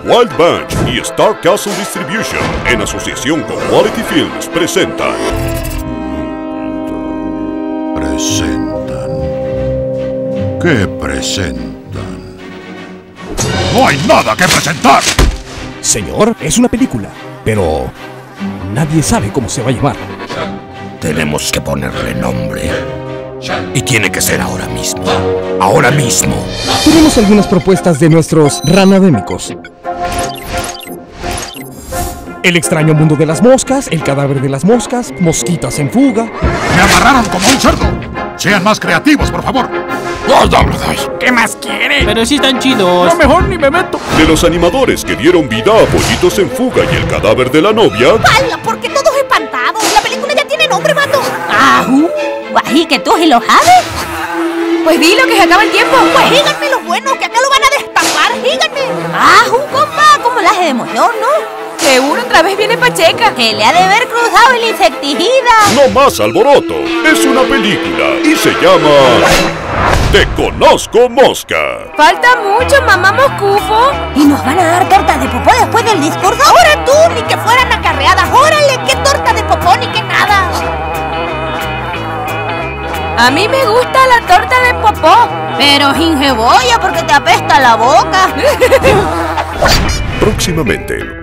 Wild Bunch y Star Castle Distribution, en asociación con Quality Films, presentan... ¿Qué presentan? ¡No hay nada que presentar! Señor, es una película, pero nadie sabe cómo se va a llamar. Tenemos que ponerle nombre. Y tiene que ser ahora mismo. ¡Ahora mismo! Tenemos algunas propuestas de nuestros ranadémicos. El extraño mundo de las moscas, el cadáver de las moscas, mosquitas en fuga. ¡Me amarraron como un cerdo! ¡Sean más creativos, por favor! ¿Qué más quiere? Pero sí están chidos. No, mejor ni me meto. De los animadores que dieron vida a Pollitos en Fuga y el cadáver de la novia... ¡Hala! ¿Por qué todos espantados? La película ya tiene nombre, vato. ¡Ajú! ¿Y que tú se lo sabes? Pues dilo que se acaba el tiempo. Pues díganme los buenos, que acá lo van a destapar. Díganme. ¡Ajú, compa! ¿Cómo la hace de emoción, no? Seguro otra vez viene Pacheca. Que le ha de haber cruzado el insecticida. No más alboroto, es una película y se llama... Te conozco, mosca. Falta mucho, mamá Moscufo. ¿Y nos van a dar torta de popó después del discurso? Ahora tú, ni que fueran acarreadas. Órale, qué torta de popó ni qué nada. A mí me gusta la torta de popó, pero sin cebolla porque te apesta la boca. Próximamente,